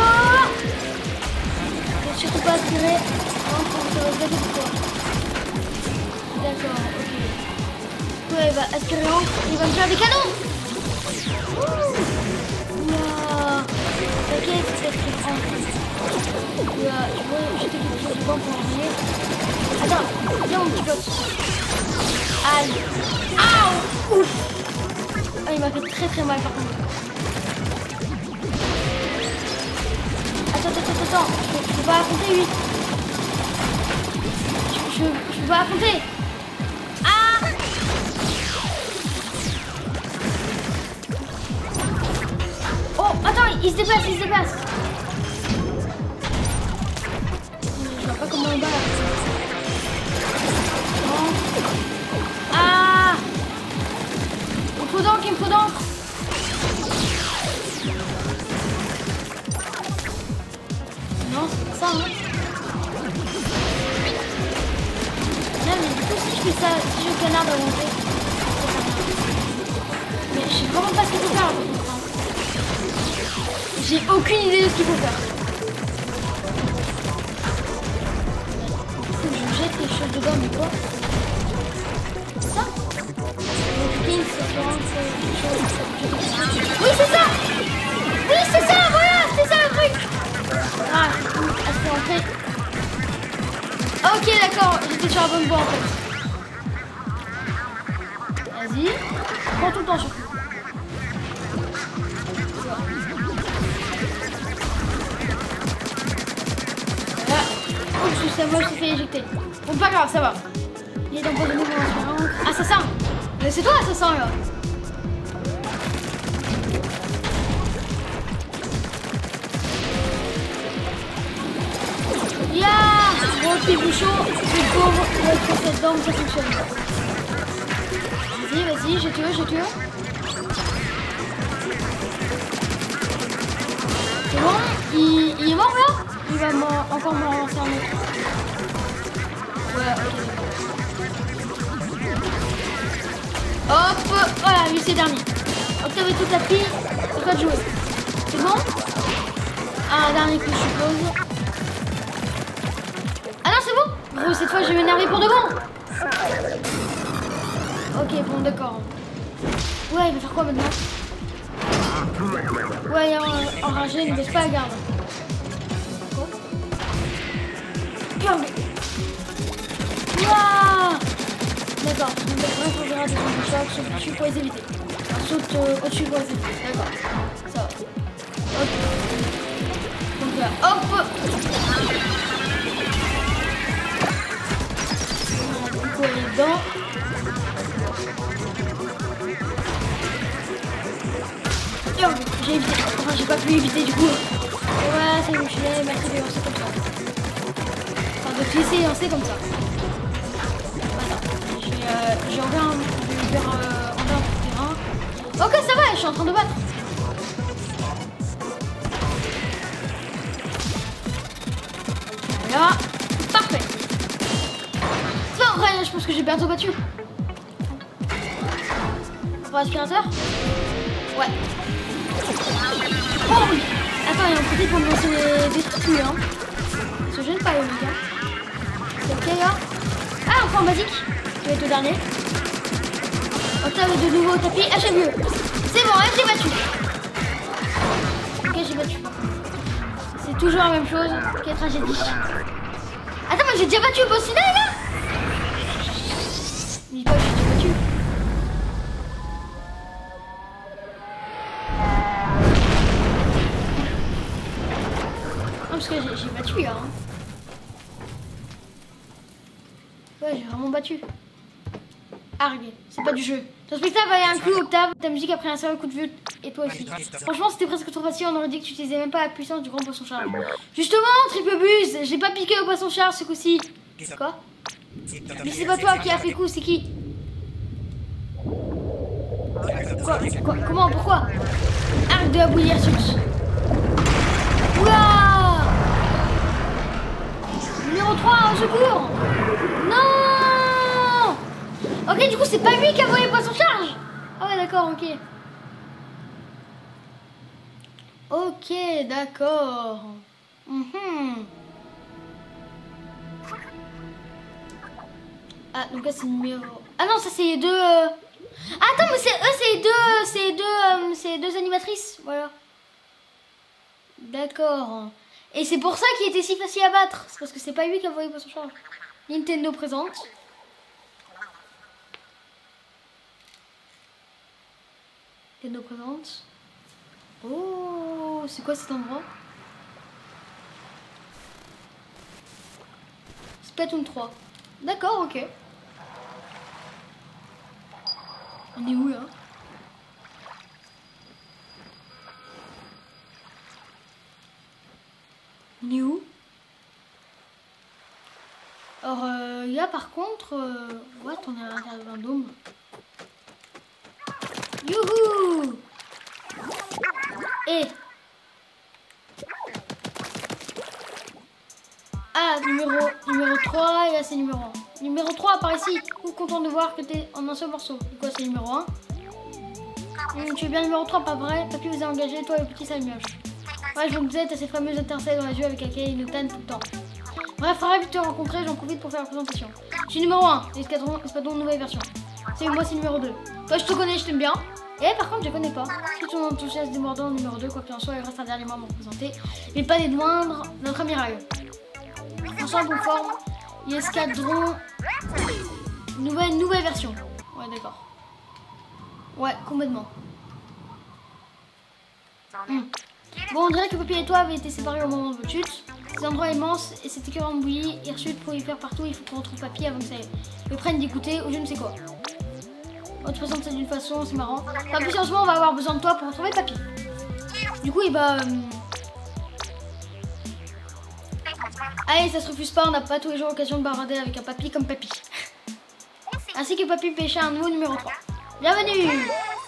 Je vais surtout pas aspirer. D'accord, ok. Ouais, il va aspirer l'encre. Il va me faire des canons! Oula! T'inquiète, c'est très grand. Oula, tu vois, j'étais quelque chose de bon pour envoyer. Attends, viens mon petit pote. Aïe. Aouh. Ouf. Ah, il m'a fait très très mal par contre. Attends. Je peux pas affronter lui. Je peux pas affronter. Ah. Oh, attends, il se déplace, Je vois pas comment on bat là. Ah! Il me faut d'encre. Non, c'est ça, hein. Non, mais du coup, si je fais ça, si je canard de monter, mais je sais vraiment pas ce qu'il faut faire là, par contre. J'ai aucune idée de ce qu'il faut faire. Faut que je jette quelque chose dedans, mais quoi? Ça? Oui, c'est ça! Oui, c'est ça, voilà! C'est ça le truc! Ah, c'est rentré. Ok, d'accord, j'étais sur la bonne voie en fait. Vas-y. Prends tout le temps surtout. Voilà. Oups, ça va, je t'ai fait éjecter. Bon, pas grave, ça va. Il est empoisonné pour l'inspiration. Assassin! Mais c'est toi l'assassin là! Ya! Gros petit bouchon, c'est pauvre, on va être cette dent, ça fonctionne. Vas-y, je tue. C'est bon? Il est mort là? Il va encore me relancer un autre. Ouais, ok. Hop, voilà, lui c'est dernier. Octave et toute la pile, c'est pas de jouer. C'est bon? Un dernier coup, je suppose. Ah non, c'est bon? Gros, cette fois, je vais m'énerver pour de bon. Ok, bon, d'accord. Ouais, il va faire quoi maintenant? Ouais, enragé, ne baisse pas la garde. Wouah! D'accord, donc bref, on verra des trucs de choc, saute dessus pour les éviter. Enfin, saute au-dessus pour les éviter, d'accord. Ça va. Ok. Donc là, hop! Du coup, elle est dedans. J'ai évité. Enfin, j'ai pas pu éviter du coup. Ouais, c'est une filet, merci de lancer comme ça. Enfin, de te laisser lancer comme ça. J'ai enlevé un terrain. Ok, ça va, je suis en train de battre. Voilà, parfait. Ça, en vrai, je pense que j'ai bientôt battu. Pour l'aspirateur? Ouais. Oh oui. Attends, il y a un côté pour me lancer des trucs, hein. Ça se gêne pas, les mecs. C'est ok, là. Ah, encore en basique. Tu vas être le dernier. Octave de nouveau au tapis, achève-le. C'est bon, hein, j'ai battu. Ok, j'ai battu. C'est toujours la même chose. Quelle tragédie. Attends, mais j'ai déjà battu le boss final, là. Dis pas que j'ai déjà battu. Non, parce que j'ai battu, là. Hein. Ouais, j'ai vraiment battu. Argue, c'est pas du jeu. Ton spectacle va y inclure Octave, ta musique a pris un sérieux coup de vue, et toi aussi. Franchement, c'était presque trop facile, on aurait dit que tu utilisais même pas la puissance du grand poisson Charles. Justement, triple buse, j'ai pas piqué au poisson Charles ce coup-ci. Quoi? Mais c'est pas toi qui a fait coup, c'est qui? Quoi? Comment? Pourquoi? Arc de la bouillière sus. Oula! Numéro 3, au secours! Non! Ok, du coup, c'est pas lui qui a volé le poisson charge. Ah ouais, d'accord, ok. Ok, d'accord. Ah, donc là, c'est le numéro... Ah non, ça, c'est les deux... Attends, mais c'est eux, c'est deux animatrices, voilà. D'accord. Et c'est pour ça qu'il était si facile à battre. C'est parce que c'est pas lui qui a volé le poisson charge. Nintendo présente. Nintendo présente. Oh, c'est quoi cet endroit? Splatoon 3. D'accord, ok. On est où là? On est où? Alors, là par contre, what, on est à l'intérieur d'un dôme. Youhou! Et ah, numéro 3 et là c'est numéro 1. Numéro 3 par ici. Ou content de voir que t'es en un seul morceau. Du coup c'est numéro 1. Tu es bien numéro 3, pas vrai? Papy vous a engagé, toi et le petit Salmioche. Ouais, je me disais, t'as ces fameuses étincelles dans les yeux avec lesquelles il nous tanne tout le temps. Bref, ravi de te rencontrer, j'en profite pour faire la présentation. Je suis numéro 1, l'escadron nouvelle version. Moi c'est numéro 2. Toi je te connais, je t'aime bien. Et par contre je connais pas. Tout ton enthousiasme démordant numéro 2, quoi qu'il en soit, il reste un dernier membre à présenter. Mais pas des moindres, notre amiral. Ensemble on forme l'escadron nouvelle version. Ouais d'accord. Ouais, complètement. Bon, on dirait que Papy et toi avaient été séparés au moment de votre chute. Cet endroit immense et cet écureuil embouilli, hirsute pour y faire partout, il faut qu'on retrouve Papy avant que ça le prenne d'écouter ou je ne sais quoi. On te présente ça d'une façon, c'est marrant. Enfin, plus sérieusement, on va avoir besoin de toi pour retrouver Papy. Du coup, allez, ça se refuse pas, on n'a pas tous les jours l'occasion de bavarder avec un Papy comme Papy. Ainsi que Papy pêcha un nouveau numéro 3. Bienvenue!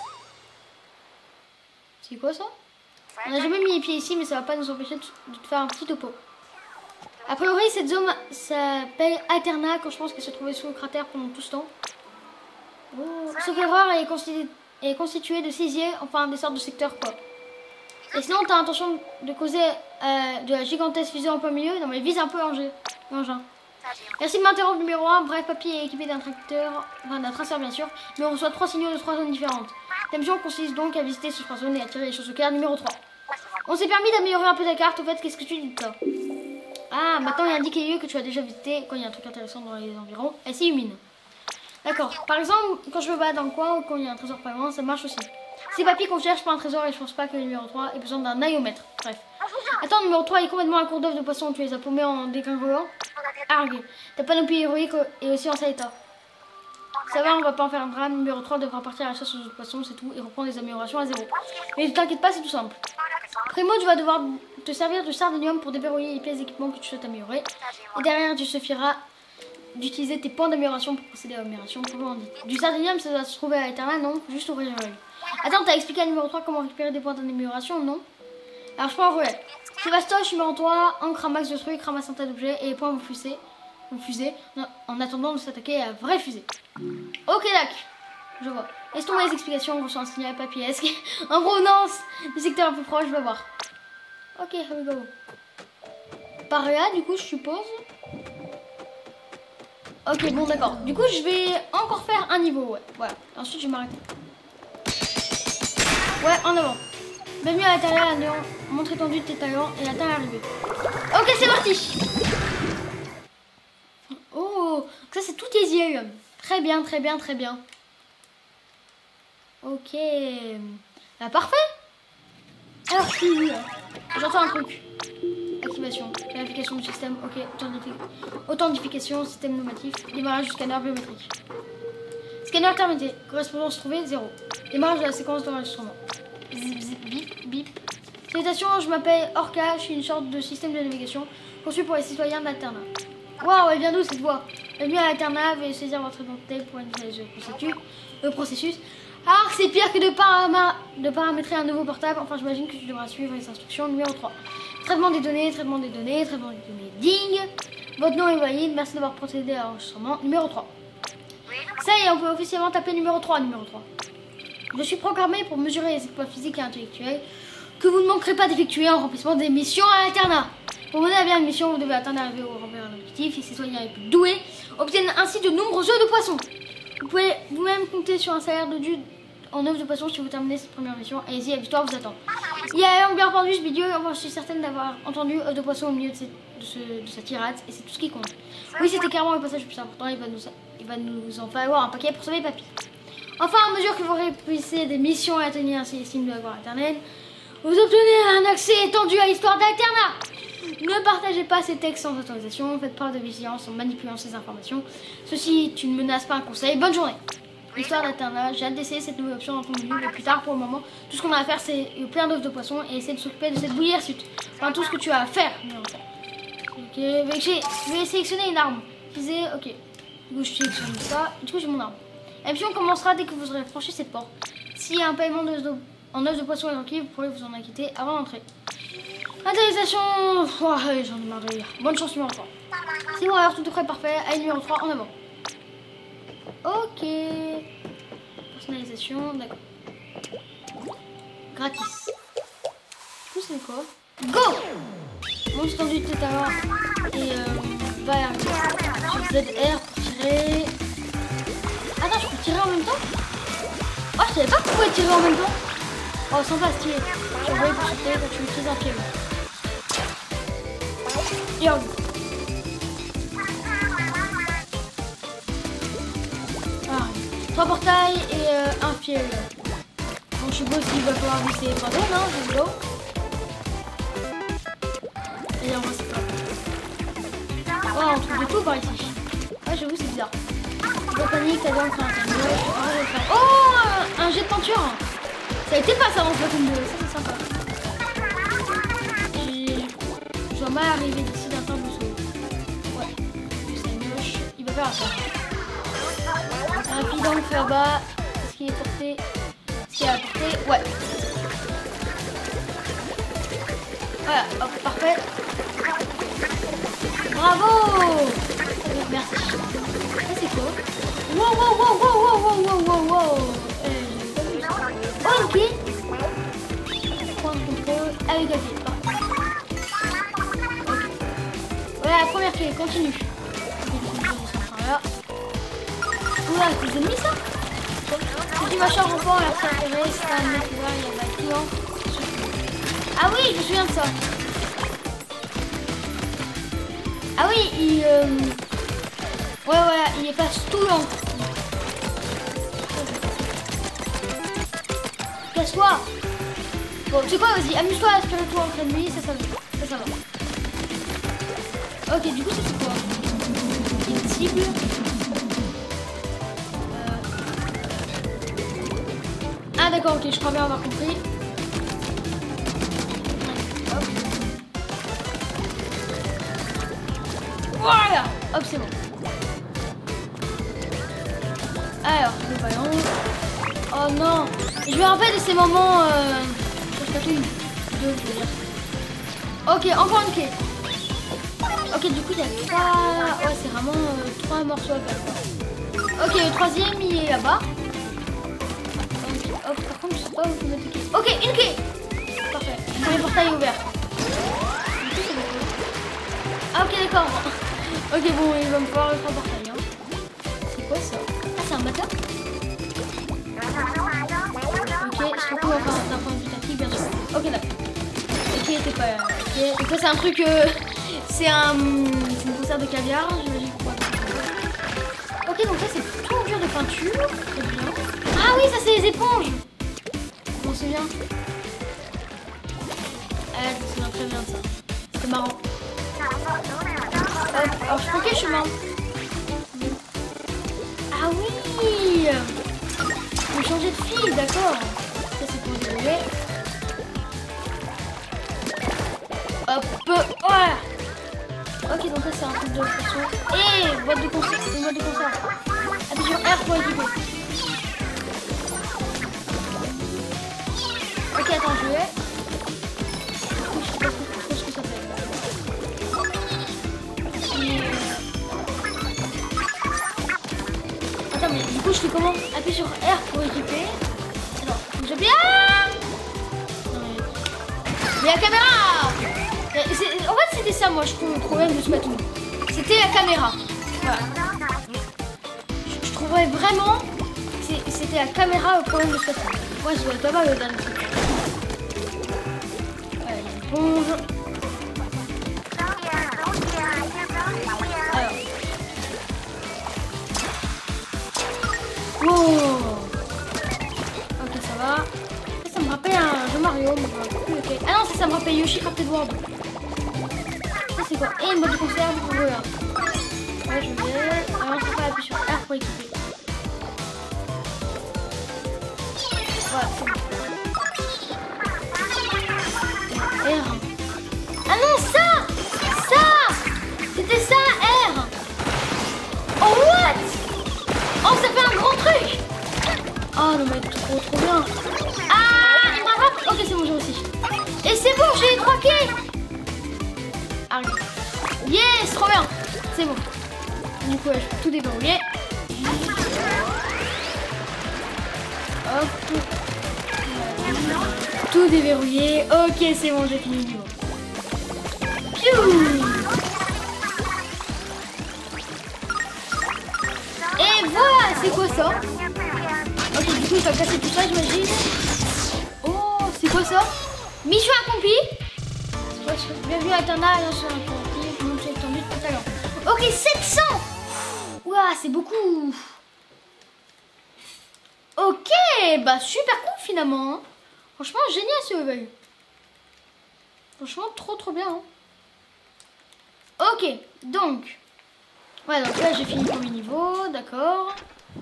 C'est quoi ça? On n'a jamais mis les pieds ici, mais ça va pas nous empêcher de te faire un petit topo. A priori, cette zone s'appelle Alterna, quand je pense qu'elle se trouvait sous le cratère pendant tout ce temps. Oh. Sauf erreur, elle est constituée de sixiers, enfin des sortes de secteurs quoi. Et sinon, t'as l'intention de causer de la gigantesque fusée en plein milieu? Non mais vise un peu l'engin. Merci de m'interrompre numéro 1. Bref, Papy est équipé d'un tracteur, enfin d'un traceur bien sûr, mais on reçoit 3 signaux de 3 zones différentes. Ta mission consiste donc à visiter ces 3 zones et à tirer les choses au clair. Numéro 3. On s'est permis d'améliorer un peu ta carte. Au fait, qu'est-ce que tu dis de ça? Ah, maintenant il indique les lieux que tu as déjà visités quand il y a un truc intéressant dans les environs. Elle s'illumine. D'accord. Par exemple, quand je me bats dans le coin ou quand il y a un trésor pas loin, ça marche aussi. C'est Papy qu'on cherche pas un trésor et je pense pas que le numéro 3 ait besoin d'un naïomètre. Bref. Attends, numéro 3 est complètement un cours d'œuf de poisson. Tu les as paumés en dégringolant. Argue. Ta panoplie héroïque est aussi en sale état. Ça va, on va pas en faire un drame. Numéro 3 devra partir à la chasse aux autres poissons, c'est tout, et reprendre les améliorations à 0. Mais ne t'inquiète pas, c'est tout simple. Primo, tu vas devoir te servir du sardinium pour déverrouiller les pièces d'équipement que tu souhaites améliorer. Et derrière, tu suffiras d'utiliser tes points d'amélioration pour procéder à l'amélioration. Du sardinium, ça doit se trouver à Eterna, non? Faut juste ouvrir l'œil. Attends, t'as expliqué à numéro 3 comment récupérer des points d'amélioration, non? Alors je prends un relais. Sévastoche, numéro 3, ancre un max de trucs, ramasse un tas d'objets et les points vont fuser en attendant de s'attaquer à la vraie fusée. Ok, d'accord. Je vois. Laisse tomber les explications, on reçoit un signal papiesque en provenance du secteur un peu proche, je vais voir. Ok, here we go. Par là, du coup, je suppose. Ok, bon, d'accord. Du coup, je vais encore faire un niveau, ouais. Voilà. Ensuite, je vais m'arrêter. Ouais, en avant. Bienvenue à l'intérieur, à Néant. Montre étendu de tes talents et la taille est arrivée. Ok, c'est parti. Oh, ça c'est tout tes yeux. Très bien, très bien, très bien. Ok. Bah, parfait. Alors, j'entends un truc. Activation, vérification du système, ok, authentification, système normatif, démarrage du scanner biométrique. Scanner terminé, correspondance trouvée, 0. Démarrage de la séquence d'enregistrement. Zip, zip, bip, bip. Salutations, je m'appelle Orca, je suis une sorte de système de navigation conçu pour les citoyens d'Alterna. Waouh, elle vient d'où cette voix? Bienvenue à Alterna, veuillez saisir votre identité pour initialiser le processus. Ah, c'est pire que de paramétrer un nouveau portable. Enfin, j'imagine que tu devras suivre les instructions. Numéro 3. Traitement des données, traitement des données, traitement des données. Ding. Votre nom est valide. Merci d'avoir procédé à l'enregistrement. Numéro 3. Ça y est, on peut officiellement taper numéro 3. Numéro 3. Je suis programmé pour mesurer les exploits physiques et intellectuels que vous ne manquerez pas d'effectuer en remplissement des missions à l'internat. Pour mener à bien une mission, vous devez atteindre d'arriver au remplir un objectif. Et ces soignants les plus doués obtiennent ainsi de nombreux œufs de poisson. Vous pouvez vous-même compter sur un salaire de dû en œufs de poisson si vous terminez cette première mission. Allez-y, la victoire vous attend. Il y a bien entendu ce vidéo. Enfin, je suis certaine d'avoir entendu œufs de poisson au milieu de sa tirade. Et c'est tout ce qui compte. Oui, c'était clairement le passage le plus important. Il va nous en falloir un paquet pour sauver Papy. Enfin, à mesure que vous remplissez des missions et atteignez ainsi les signes de la gloire éternelle, vous obtenez un accès étendu à l'histoire d'Alterna. Ne partagez pas ces textes sans autorisation, faites preuve de vigilance en manipulant ces informations. Ceci est une menace, pas un conseil. Bonne journée. L'histoire d'Alterna, j'ai hâte d'essayer cette nouvelle option dans ton menu, mais plus tard pour le moment, tout ce qu'on a à faire c'est plein d'œufs de poisson et essayer de s'occuper de cette bouillière suite. Enfin, tout ce que tu as à faire. Ok, je vais sélectionner une arme. Utiliser, ok. Du coup, je sélectionne ça. Du coup, j'ai mon arme. La mission commencera dès que vous aurez franchi cette porte. Si un paiement en œufs de poisson est requis, vous pourrez vous en acquitter avant d'entrer. Intériorisation. Oh, allez, j'en ai marre de lire. Bonne chance, numéro 3. C'est bon, alors tout est prêt, parfait. Allez, numéro 3, en avant. Ok. Personnalisation, d'accord. Gratis. Du coup, c'est quoi? Go! Monte tendu de tout à l'heure. Et va sur ZR pour tirer. Attends, je peux tirer en même temps? Oh, je savais pas que tu pouvais tirer en même temps. Oh, sympa, stylé. Tu envoies pour sauter quand tu utilises un pied. Et en ah, 3 portails et un pied. Bon, je suppose qu'il va falloir glisser 3 zones, hein, je l'eau. Et on va se faire. Oh, on trouve de tout par ici. Ah, j'avoue, c'est bizarre. Pas panique, t'as bien fait un oh, un jet de peinture. Ça a été pas ça dans Splatoon 2, ça c'est sympa. Je dois mal arriver d'ici d'un temps de saut. Ouais, c'est moche. Il va faire ça. Un bidon de feu là-bas. Est-ce qu'il est porté? Est-ce qu'il est à portée? Ouais. Voilà, hop, parfait. Bravo! Merci. Ça c'est quoi? Wow, wow, wow, wow, wow, wow, wow, wow. Oh, ok. Point de contrôle avec la clé. Ok. Voilà la première clé, continue. Voilà. Oula, c'est des ennemis ça? Si tu machin rampant, alors ça intéresse, c'est un mec là, il y a un client. Ah oui, je me souviens de ça. Ah oui, il... Ouais, voilà, il est pas tout lent. Casse-toi. Bon, tu sais quoi, vas-y, amuse-toi, aspire-toi en train de nuit, ça va. Ok, du coup, c'est quoi? Une cible. Ah d'accord, ok, je crois bien avoir compris. Hop. Voilà. Hop, c'est bon. Alors, le ballon. Oh non. Je me rappelle de ces moments sur Splatoon 2, je veux dire. Ok, encore une clé. Ok, du coup, il y a 3... Ouais, c'est vraiment 3 morceaux à faire. Ok, le troisième, il est là-bas. Okay, hop, par contre, je sais pas où je vais mettre les clés. Ok, une clé. Parfait. Le portail est ouvert. Ah, ok, d'accord. Ok, bon, il va me falloir le 3 portails. Hein. quoi ça? Ah, c'est un bâtard? Ok, je trouve enfin d'un point de vue tactique, bien sûr. Ok, d'accord. Ok, t'es pas. Ok, donc ça, c'est un truc. C'est une conserve de caviar, j'imagine. Ok, donc ça, c'est tout en dur de peinture. Très bien. Ah oui, ça, c'est les éponges. Je m'en souviens. Ah, je me souviens très bien de ça. C'est marrant. Alors, je prends quel chemin? Ah oui! On changer de fil, d'accord. Ça, c'est pour dérouler. Hop! Ouais! Ok, donc ça, c'est un truc de pression. Et boîte de conserve. C'est une boîte de conserve. Appuie sur R pour équiper. Ok, attends, je vais. Je sais pas trop ce que ça fait. Attends, mais du coup, je fais comment? Appuie sur R pour équiper. Alors, faut que j'appuie. Ah! Mais la caméra! En fait, c'était ça, moi, je trouve le problème de ce bateau. C'était la caméra. Voilà. Je trouverais vraiment que c'était la caméra le problème de ce bateau. Ouais, ça doit être pas mal le dernier truc. Allez, l'éponge. Alors. Wow. Ok, ça va. Ça me rappelle un jeu Mario. Mais okay. Ah non, ça me rappelle Yoshi Crafted World. Ça, c'est quoi? Et une boîte de conserve. Voilà. Ouais, je vais. Alors, je vais pas appuyer sur R pour équiper. Voilà, c'est bon. R. Ah non, ça c'était ça, R. Oh, what? Oh, ça fait un grand truc. Oh, non, mais trop bien. Ah, il m'a rattrapé. Ok, c'est bon, j'ai réussi. Et c'est bon, j'ai les 3 quais. Arrête. Yes, trop bien. C'est bon. Du coup, je peux tout déverrouiller. Hop. Tout déverrouillé. Ok, c'est bon, j'ai fini le niveau. Piou. Et voilà, c'est quoi ça? Ok, du coup, il va casser tout ça, j'imagine. Oh, c'est quoi ça? Mission accomplie. C'est quoi ça? Bienvenue à Tana, et sur un accompli. Je monte étendu de pantalon. Ok, 700. Ouah, c'est beaucoup. Ok, bah super cool finalement. Hein. Franchement, génial ce level. Franchement, trop bien. Hein. Ok, donc. Ouais, donc là j'ai fini le premier niveau, d'accord.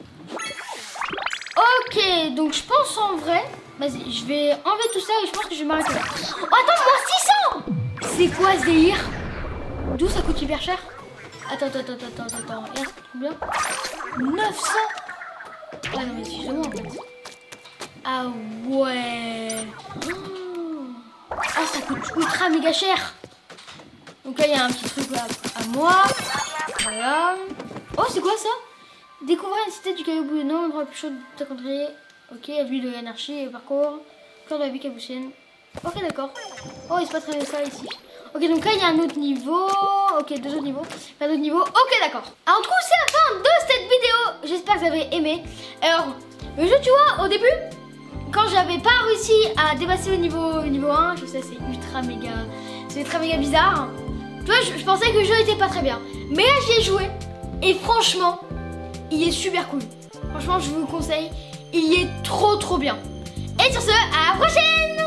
Ok, donc je pense en vrai. Vas-y, je vais enlever tout ça et je pense que je vais m'arrêter là. Oh, attends, moi 600. C'est quoi ce délire? D'où ça coûte hyper cher? Attends. Regarde, ça coûte combien? 900. Ouais, non, mais excusez-moi en fait. Ah ouais. Ah, ça coûte ultra méga cher. Donc là, il y a un petit truc là à moi. Voilà. Oh, c'est quoi ça? Découvrir une cité du caillou bouillonnant, l'endroit le plus chaud de ta contrée. Ok, avenue de l'anarchie et parcours. Cœur de la vie caboutienne. Ok, d'accord. Oh, il se passe très bien ça ici. Ok, donc là, il y a un autre niveau. Ok, 2 autres niveaux. Pas d'autres niveaux. Ok, d'accord. Alors, du coup, c'est la fin de cette vidéo. J'espère que vous avez aimé. Alors, le jeu, tu vois, au début, quand j'avais pas réussi à dépasser le niveau 1, je sais, c'est ultra méga bizarre. Tu vois, je pensais que le jeu était pas très bien. Mais là, j'y ai joué. Et franchement, il est super cool. Franchement, je vous le conseille. Il est trop bien. Et sur ce, à la prochaine!